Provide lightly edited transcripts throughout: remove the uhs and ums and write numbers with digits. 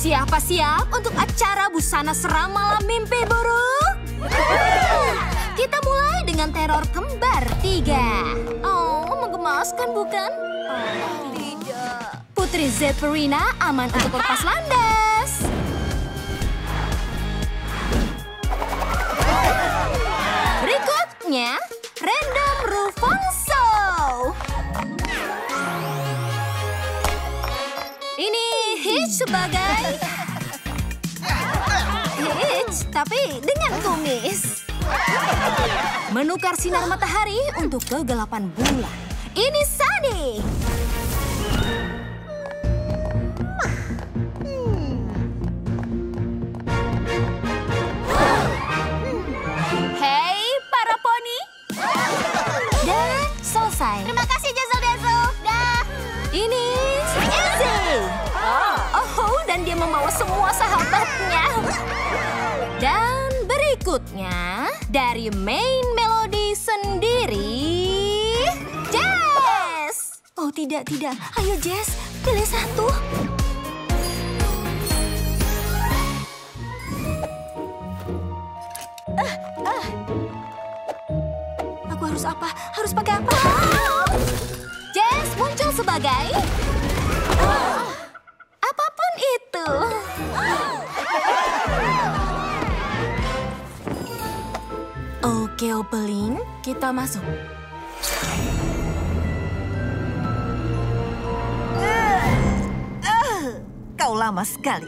Siapa siap untuk acara busana seram malam mimpi buruk? Kita mulai dengan teror kembar 3. Oh, menggemaskan bukan? Oh, tidak. Putri Zephyrina aman untuk lepas landas. Berikutnya, Random Rufonso. Ini Hitch sebagai Hitch, tapi dengan kumis. Menukar sinar matahari untuk kegelapan bulan. Ini Sunny. Hei, para poni. Dan selesai. Terima kasih, Dazzle. Dah. Ini Izzy. Oh, dan dia membawa semua sahabatnya. Dan berikutnya, dari main melodi sendiri, Jess. Oh, tidak. Ayo, Jess, pilih satu. Aku harus apa? Harus pakai apa? Jess muncul sebagai... apapun itu. Oke, opening, kita masuk. Kau lama sekali.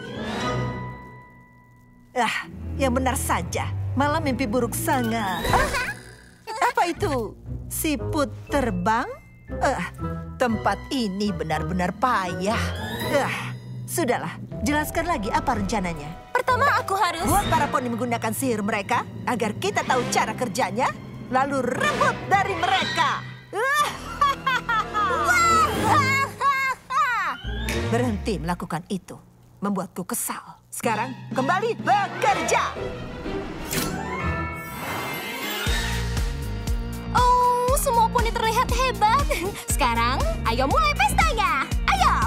Yang benar saja. Malam mimpi buruk sangat. Apa itu? Siput terbang? Tempat ini benar-benar payah. Sudahlah, jelaskan lagi apa rencananya. Pertama, aku harus... Buat para poni menggunakan sihir mereka agar kita tahu cara kerjanya, lalu rebut dari mereka. Berhenti melakukan itu. Membuatku kesal. Sekarang kembali bekerja. Oh, semua poni terlihat hebat. Sekarang, ayo mulai pestanya. Ayo!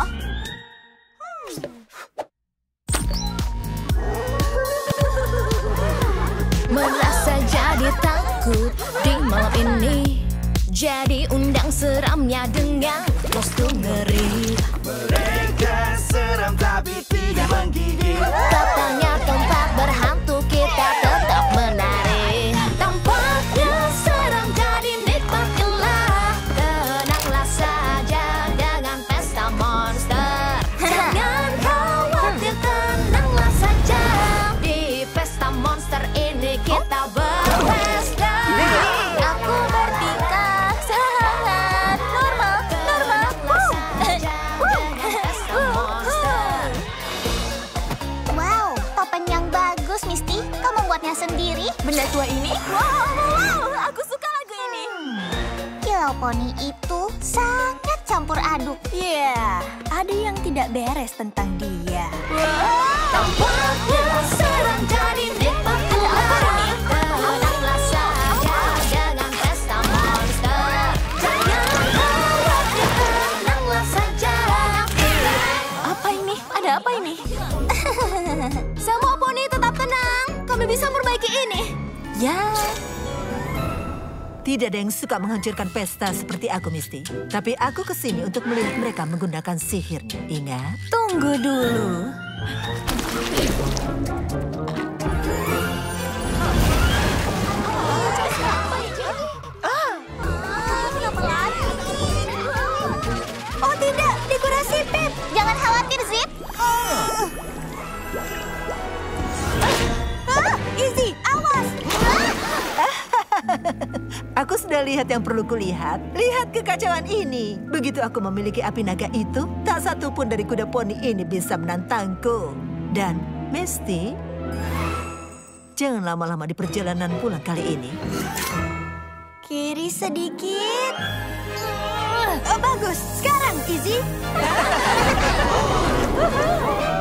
Merasa jadi takut di malam ini. Jadi undang seramnya dengan kostum ngeri. Mereka seram tapi tidak menggigit. Katanya tempat berhantu kita tetap menari. Tampaknya seram jadi nikmatilah. Tenanglah saja dengan pesta monster. Jangan khawatir, tenanglah saja. Di pesta monster ini kita berpesta. Aku bertingkah sangat normal. Wow, topeng yang bagus, Misty. Kau membuatnya sendiri? Benda tua ini? Wow, aku suka lagu ini. Kilau poni itu sangat campur aduk. Iya, ada yang tidak beres tentang dia. Tampaknya seram jadi nikmatilah. Tenanglah saja dengan pesta monster. Jangan khawatir, tenanglah saja. Apa ini? Ada apa ini? Semua poni tetap tenang. Kami bisa memperbaiki ini. Ya. Tidak ada yang suka menghancurkan pesta seperti aku, Misty. Tapi aku kesini untuk melihat mereka menggunakan sihirnya. Ingat? Tunggu dulu. Oh tidak, dekorasi Pip. Jangan khawatir, Zip. Izzy, awas! Aku sudah lihat yang perlu kulihat. Lihat kekacauan ini. Begitu aku memiliki api naga itu, tak satu pun dari kuda poni ini bisa menantangku. Dan, Misty, jangan lama-lama di perjalanan pulang kali ini. Kiri sedikit. Oh, bagus. Sekarang, Izzy.